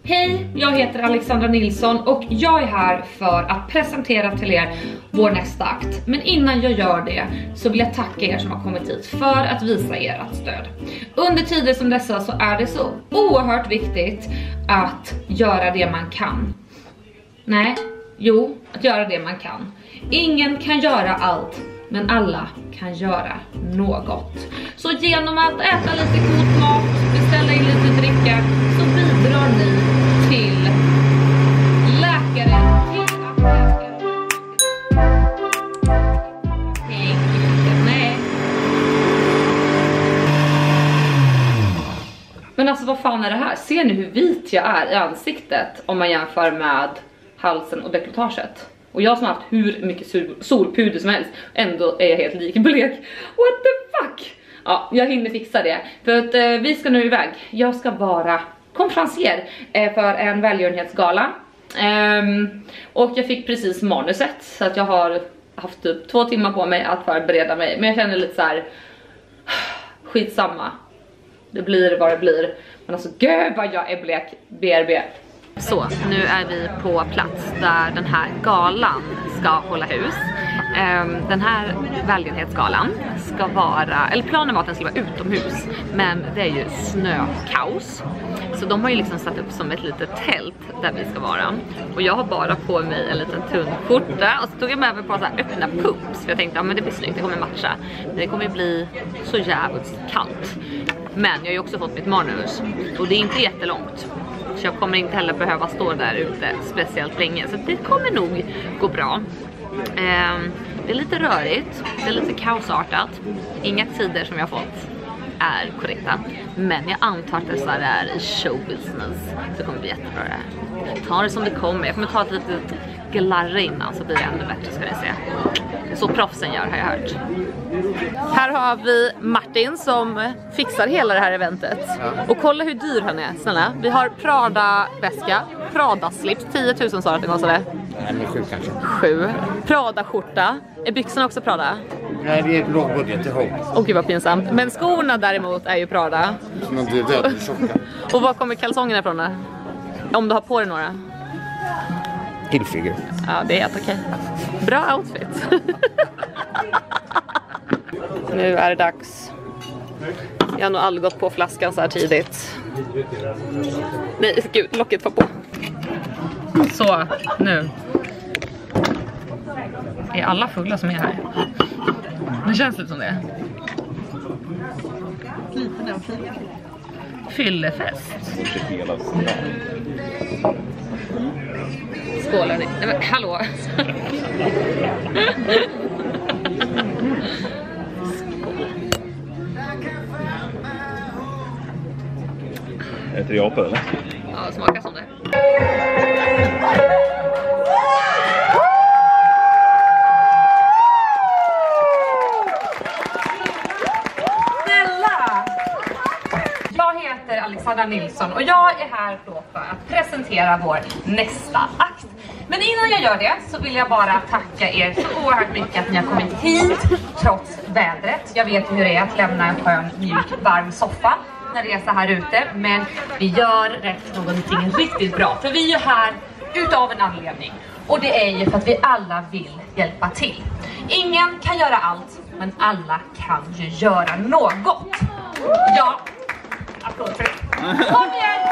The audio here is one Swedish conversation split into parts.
Hej, jag heter Alexandra Nilsson och jag är här för att presentera till er vår nästa akt. Men innan jag gör det så vill jag tacka er som har kommit hit för att visa ert stöd. Under tider som dessa så är det så oerhört viktigt att göra det man kan. Att göra det man kan. Ingen kan göra allt, men alla kan göra något. Så genom att äta lite god mat, beställa in lite dricka, så bidrar ni till läkare, Men alltså vad fan är det här? Ser ni hur vit jag är i ansiktet om man jämför med halsen och dekolletaget? Och jag som har haft hur mycket solpuder som helst, ändå är jag helt likblek. What the fuck? Ja, jag hinner fixa det. För att vi ska nu iväg. Jag ska vara konferencier för en välgörenhetsgala. Och jag fick precis manuset, så att jag har haft typ 2 timmar på mig att förbereda mig. Men jag känner lite så här: skitsamma. Det blir vad det blir. Men alltså gud vad jag är blek. BRB. Så, nu är vi på plats där den här galan ska hålla hus. Den här välgörenhetsgalan ska vara, eller planen var att den skulle vara utomhus, men det är ju snökaos. Så de har ju liksom satt upp som ett litet tält där vi ska vara. Och jag har bara på mig en liten tunn skjorta och så tog jag med mig på så här öppna pumps. För jag tänkte, ja men det blir snyggt, det kommer matcha. Men det kommer bli så jävligt kallt. Men jag har ju också fått mitt manus och det är inte jättelångt. Så jag kommer inte heller behöva stå där ute speciellt länge. Så det kommer nog gå bra. Det är lite rörigt. Det är lite kaosartat. Inga tider som jag har fått är korrekta. Men jag antar att det så är i showbusiness. Det kommer bli jättebra det. Ta det som det kommer. Jag kommer ta ett litet glarre innan så blir det ännu bättre, ska ni se. Så proffsen gör, har jag hört. Här har vi Martin som fixar hela det här eventet. Ja. Och kolla hur dyr han är, snälla. Vi har Prada-väska, Prada-slips, 10 000 sa att det kostade. Nej, 7 kanske. 7. Prada-skjorta. Är byxorna också Prada? Nej, det är lågbudget, ihåg. Åh gud vad pinsamt. Men skorna däremot är ju Prada. Men det är tjocka. Och var kommer kalsongerna ifrån då? Om du har på dig några? Hilfiger. Ja, det är helt okej. Bra outfit. Nu är det dags. Jag har nog aldrig gått på flaskan så här tidigt. Nej, gud, locket var på. Så, nu är alla fulla som är här. Det känns lite som det. Fyllefest. Skål hörni. Nej men hallå. Äter jag på eller? Ja, smakar som det. Jag heter Alexandra Nilsson och jag är här då för att presentera vår nästa akt. Men innan jag gör det så vill jag bara tacka er så oerhört mycket att ni har kommit hit trots vädret. Jag vet hur det är att lämna en skön, mjuk, varm soffa när det är så här ute. Men vi gör rätt någonting riktigt bra. För vi är här utav en anledning. Och det är ju för att vi alla vill hjälpa till. Ingen kan göra allt, men alla kan ju göra något. Ja. Applåd för det. Kom igen!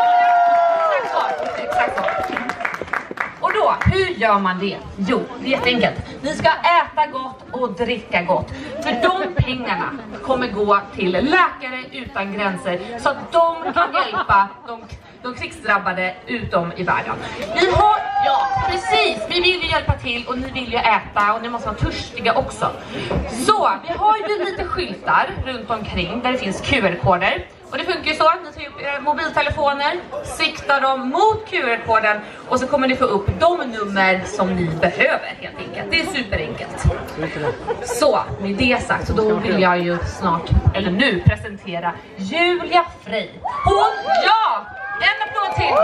Exakt så. Och då, hur gör man det? Jo, det är jätteenkelt. Ni ska äta gott och dricka gott. För de pengarna kommer gå till Läkare utan gränser. Så att de kan hjälpa de krigsdrabbade utom i världen. Ni har, ja precis, vi vill ju hjälpa till och ni vill ju äta och ni måste vara törstiga också. Så, vi har ju lite skyltar runt omkring där det finns QR-koder. Och det funkar ju så att ni tar upp era mobiltelefoner, siktar dem mot QR-koden och så kommer ni få upp de nummer som ni behöver helt enkelt. Det är superenkelt. Så, med det sagt så då vill jag ju snart, eller nu, presentera Julia Frey. Ja! En applåd till!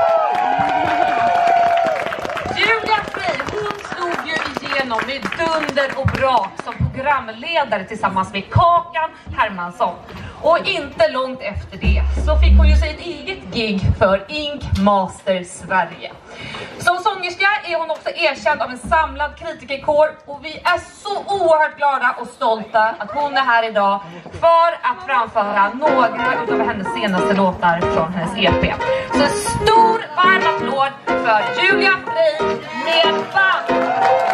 Julia Frey, hon slog ju igenom med dunder och brak som programledare tillsammans med Kakan Hermansson. Och inte långt efter det så fick hon ju sig ett eget gig för Ink Master Sverige. Som sångerska är hon också erkänd av en samlad kritikerkår och vi är så oerhört glada och stolta att hon är här idag för att framföra några av hennes senaste låtar från hennes EP. Så en stor varm applåd för Julia Frey med band!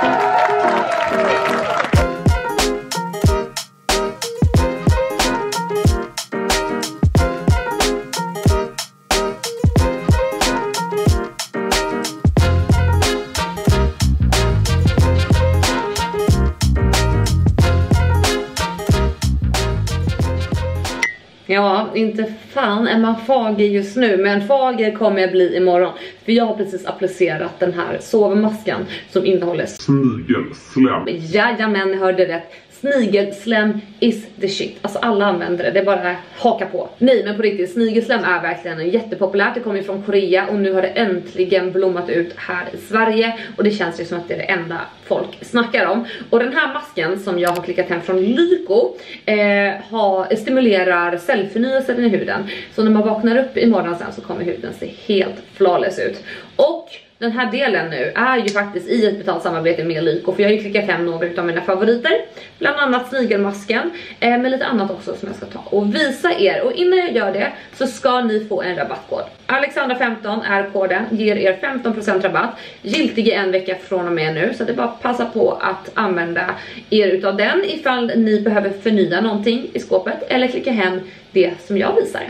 Ja, inte fan är man fager just nu, men fager kommer jag bli imorgon. För jag har precis applicerat den här sovmasken som innehåller snigelslem. Jajamän, ni hörde rätt. Snigelslem is the shit. Alltså alla använder det, det är bara haka på. Nej men på riktigt, snigelslem är verkligen jättepopulärt. Det kommer ju från Korea och nu har det äntligen blommat ut här i Sverige. Och det känns ju som att det är det enda folk snackar om. Och den här masken som jag har klickat hem från Lyko stimulerar cellförnyelsen i huden. Så när man vaknar upp imorgon sen så kommer huden se helt flawless ut. Och den här delen nu är ju faktiskt i ett betalt samarbete med Lyko. För jag har ju klickat hem några av mina favoriter. Bland annat snigelmasken. Men lite annat också som jag ska ta och visa er. Och innan jag gör det så ska ni få en rabattkod. Alexandra15 är koden. Ger er 15% rabatt. Giltig i en vecka från och med nu. Så det är bara passa på att använda er utav den. Ifall ni behöver förnya någonting i skåpet. Eller klicka hem det som jag visar.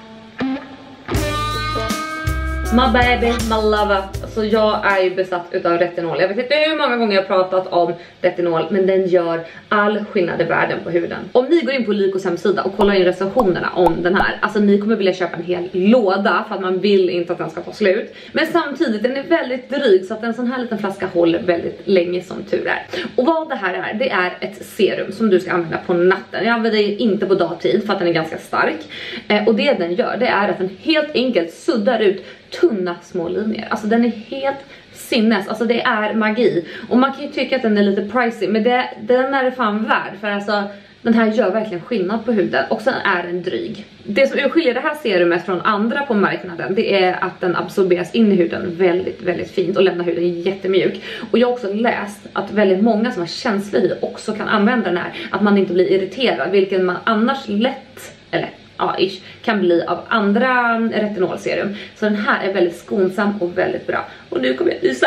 My baby, my lover. Så jag är ju besatt utav retinol. Jag vet inte hur många gånger jag har pratat om retinol, men den gör all skillnad i världen på huden. Om ni går in på Lykos hemsida och kollar in recensionerna om den här, alltså ni kommer vilja köpa en hel låda för att man vill inte att den ska ta slut. Men samtidigt, den är väldigt dryg så att en sån här liten flaska håller väldigt länge som tur är. Och vad det här är, det är ett serum som du ska använda på natten. Jag använder det inte på dagtid för att den är ganska stark. Och det den gör, det är att den helt enkelt suddar ut tunna små linjer. Alltså den är helt sinnes, alltså det är magi. Och man kan ju tycka att den är lite pricey, men den är fan värd. För alltså den här gör verkligen skillnad på huden. Och sen är den dryg. Det som skiljer det här serumet från andra på marknaden, det är att den absorberas in i huden väldigt, väldigt fint och lämnar huden jättemjuk. Och jag har också läst att väldigt många som har känslig hy också kan använda den här. Att man inte blir irriterad, vilket man annars lätt, eller ja, kan bli av andra retinolserum. Så den här är väldigt skonsam och väldigt bra. Och nu kommer jag visa.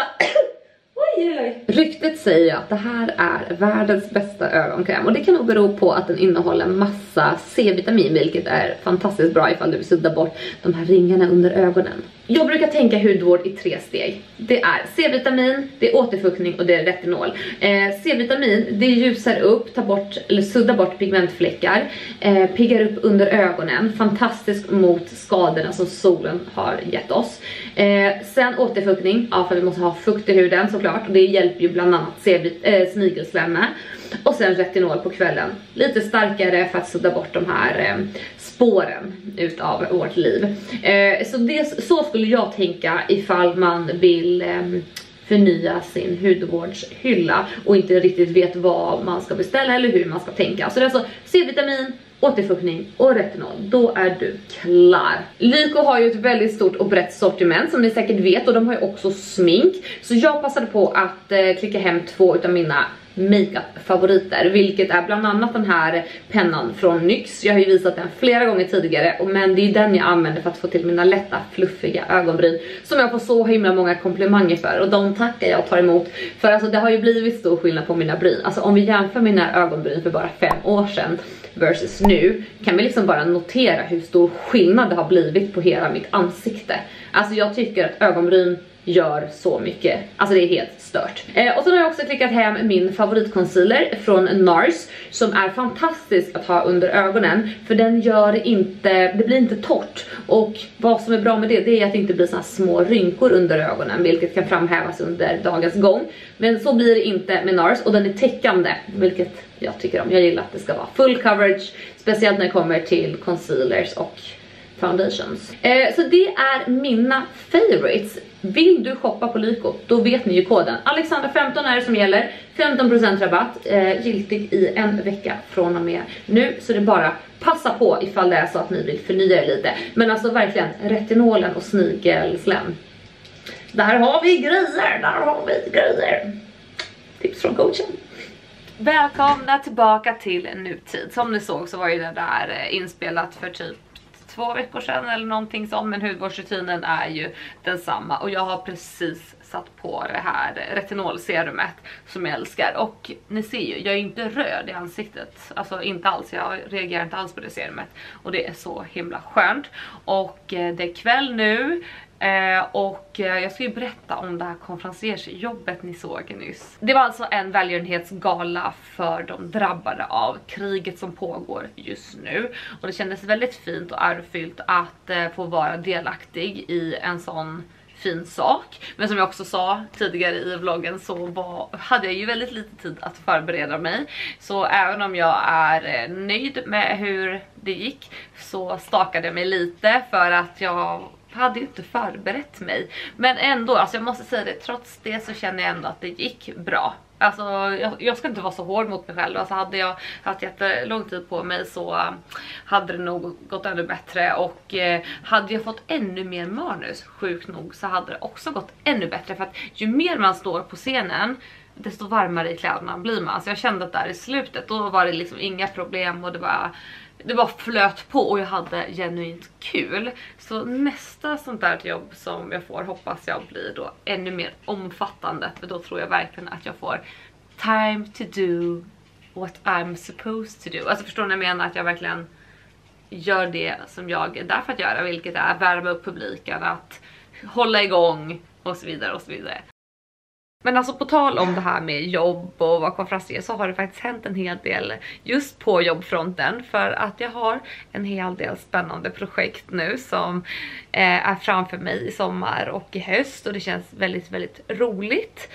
Ryktet säger att det här är världens bästa ögonkräm. Och det kan nog bero på att den innehåller massa C-vitamin, vilket är fantastiskt bra ifall du vill sudda bort de här ringarna under ögonen. Jag brukar tänka hudvård i 3 steg. Det är C-vitamin, det är återfuktning och det är retinol. C-vitamin, det ljusar upp, tar bort eller suddar bort pigmentfläckar, piggar upp under ögonen, fantastiskt mot skadorna som solen har gett oss. Sen återfuktning, ja, för vi måste ha fukt i huden såklart, och det hjälper ju bland annat snigelsläm med. Och sen retinol på kvällen, lite starkare för att sudda bort de här spåren utav vårt liv. Så skulle jag tänka ifall man vill förnya sin hudvårdshylla och inte riktigt vet vad man ska beställa eller hur man ska tänka. Så det är alltså C-vitamin, återfuktning och retinol. Då är du klar. Lyko har ju ett väldigt stort och brett sortiment som ni säkert vet, och de har ju också smink. Så jag passade på att klicka hem 2 utav mina makeup-favoriter, vilket är bland annat den här pennan från NYX. Jag har ju visat den flera gånger tidigare, men det är den jag använder för att få till mina lätta, fluffiga ögonbryn som jag får så himla många komplimanger för, och de tackar jag och tar emot. För alltså det har ju blivit stor skillnad på mina bryn. Alltså om vi jämför mina ögonbryn för bara 5 år sedan versus nu, kan vi liksom bara notera hur stor skillnad det har blivit på hela mitt ansikte. Alltså jag tycker att ögonbryn gör så mycket. Alltså det är helt stört. Och så har jag också klickat hem min favoritconcealer från NARS, som är fantastisk att ha under ögonen, för den gör inte, det blir inte torrt. Och vad som är bra med det är att det inte blir såna små rynkor under ögonen, vilket kan framhävas under dagens gång. Men så blir det inte med NARS, och den är täckande, vilket jag tycker om. Jag gillar att det ska vara full coverage, speciellt när det kommer till concealers och foundations. Så det är mina favorites. Vill du shoppa på Lyko, då vet ni ju koden. Alexandra15 är det som gäller. 15% rabatt, giltig i en vecka från och med nu. Så det är bara passa på ifall det är så att ni vill förnya er lite. Men alltså verkligen, retinolen och snigelslem. Där har vi grejer, Tips från coachen. Välkomna tillbaka till nutid. Som ni såg så var ju det där inspelat för typ 2 veckor sedan eller någonting sånt, men hudvårdsrutinen är ju densamma och jag har precis satt på det här retinolserumet som jag älskar. Och ni ser ju, jag är inte röd i ansiktet, alltså inte alls, jag reagerar inte alls på det serumet och det är så himla skönt. Och det är kväll nu. Och jag ska ju berätta om det här konferenciersjobbet ni såg nyss. Det var alltså en välgörenhetsgala för de drabbade av kriget som pågår just nu. Och det kändes väldigt fint och ärofyllt att få vara delaktig i en sån fin sak. Men som jag också sa tidigare i vloggen så hade jag ju väldigt lite tid att förbereda mig. Så även om jag är nöjd med hur det gick så stakade jag mig lite för att jag hade ju inte förberett mig. Men ändå, alltså jag måste säga det, trots det så känner jag ändå att det gick bra. Alltså jag ska inte vara så hård mot mig själv. Alltså hade jag haft jättelång tid på mig så hade det nog gått ännu bättre. Och hade jag fått ännu mer manus, sjukt nog, så hade det också gått ännu bättre. För att ju mer man står på scenen, desto varmare i kläderna blir man. Så jag kände att där i slutet, då var det liksom inga problem och det var flöt på och jag hade genuint kul. Så nästa sånt där jobb som jag får hoppas jag blir då ännu mer omfattande. För då tror jag verkligen att jag får time to do what I'm supposed to do. Alltså förstår ni, jag menar att jag verkligen gör det som jag är där för att göra. Vilket är värma upp publiken, att hålla igång och så vidare och så vidare. Men alltså på tal om det här med jobb och vad konferenser så har det faktiskt hänt en hel del just på jobbfronten. För att jag har en hel del spännande projekt nu som är framför mig i sommar och i höst. Och det känns väldigt, väldigt roligt.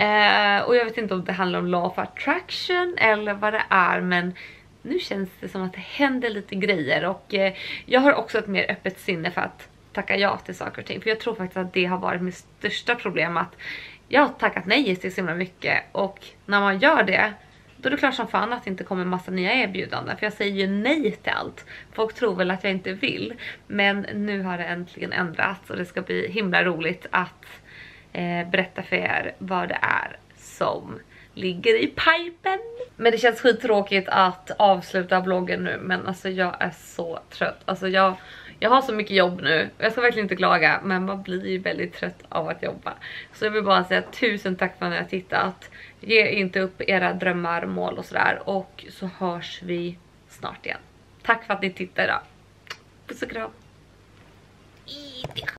Och jag vet inte om det handlar om law of attraction eller vad det är, men nu känns det som att det händer lite grejer. Och jag har också ett mer öppet sinne för att tacka ja till saker och ting. För jag tror faktiskt att det har varit mitt största problem, att jag har tackat nej till så himla mycket. Och när man gör det, då är det klart som fan att det inte kommer massa nya erbjudanden. För jag säger ju nej till allt. Folk tror väl att jag inte vill. Men nu har det äntligen ändrats. Och det ska bli himla roligt att berätta för er vad det är som ligger i pipen. Men det känns skittråkigt att avsluta vloggen nu. Men alltså jag är så trött. Alltså jag har så mycket jobb nu. Jag ska verkligen inte klaga, men man blir ju väldigt trött av att jobba. Så jag vill bara säga tusen tack för att ni har tittat. Ge inte upp era drömmar, mål och sådär. Och så hörs vi snart igen. Tack för att ni tittade. Puss och kram.